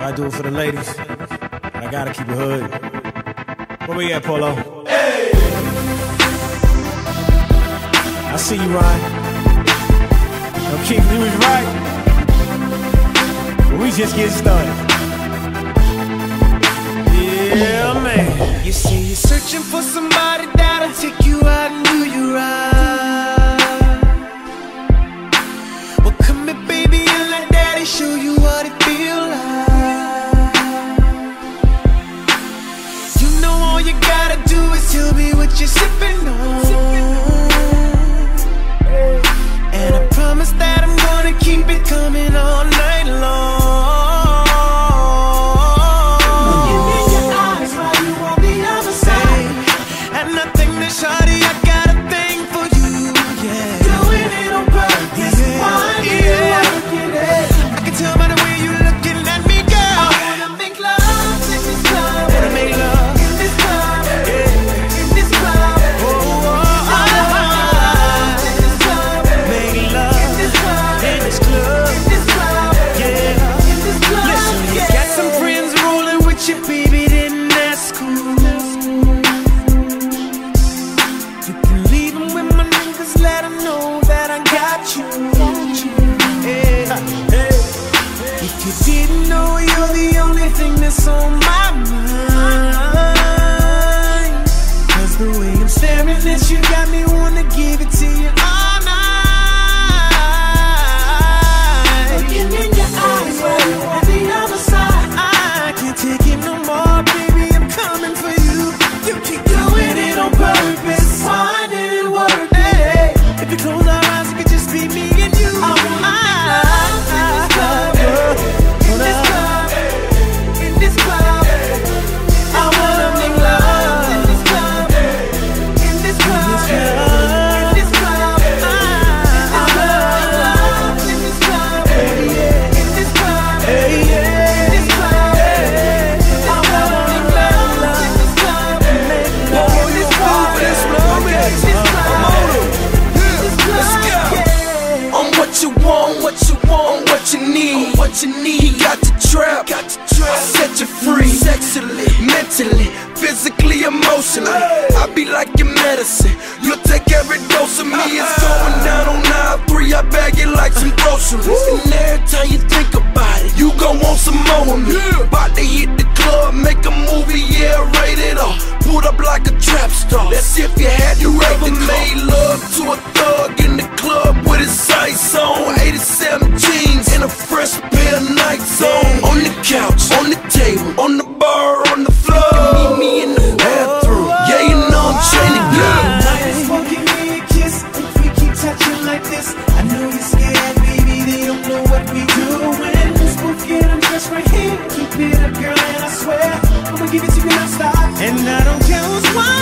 Gotta do it for the ladies. I gotta keep it hood. Where we at, Polo? Hey! I see you, Ryan. Yo, Keith, you was right. But we just getting started. Yeah, man. You say you're searching for somebody that'll take you out and do you right. Well, come here, baby, and let daddy show you what it feels like. You know all you gotta do is tell me what you're sipping on. And I promise that I'm gonna keep it coming all night long. Shawty, I got a thing for you, yeah. Doing it on purpose, yeah. I can tell by the way you looking at me, girl. I wanna make love in this club. Wanna make love in this club, yeah. In this club, oh, I wanna make love in this club. Make love in this club, in this club, in this club, yeah. In this club, listen, you got some friends rolling with you, baby, then that's cool. Let them know that I got you. Hey, hey. If you didn't know, you're the only thing that's on my mind. 'Cause the way I'm staring at you got me wanna give it to you all night. Looking in your eyes while you're on the other side. I can't take it no more, baby, I'm coming for you. You keep doing it on purpose. Why did it work? If you close our eyes, it could just be me and you. I wanna make love in this club, in this club, in this club. I wanna make love in this club, in this club, in this club. I wanna make love in this club, in this club, in this club. I wanna make love in this club, in this club, in this club. What you need, what you need. He got the trap, I set you free. Sexually, mentally, physically, emotionally. I be like your medicine. You'll take every dose of me. It's going down on aisle 3. I bag it like some groceries. And every time you think about it, you gon' want some more of me. About to hit the club, make a movie, yeah, rated R. Put up like a trap star. That's if you had you ever made love to a thug in the club with his sights on. 87 jeans and a fresh pair of Nikes on. On the couch, on the table, on the bar, on the floor. Meet me in the bathroom. Yeah, you know I'm trying to get. Just won't give me a kiss if we keep touching like this. I know you're scared, baby, they don't know what we doing. Let's both get undressed right here. Keep it up, girl, and I swear I'ma give it to you non-stop. And I don't care who's watching.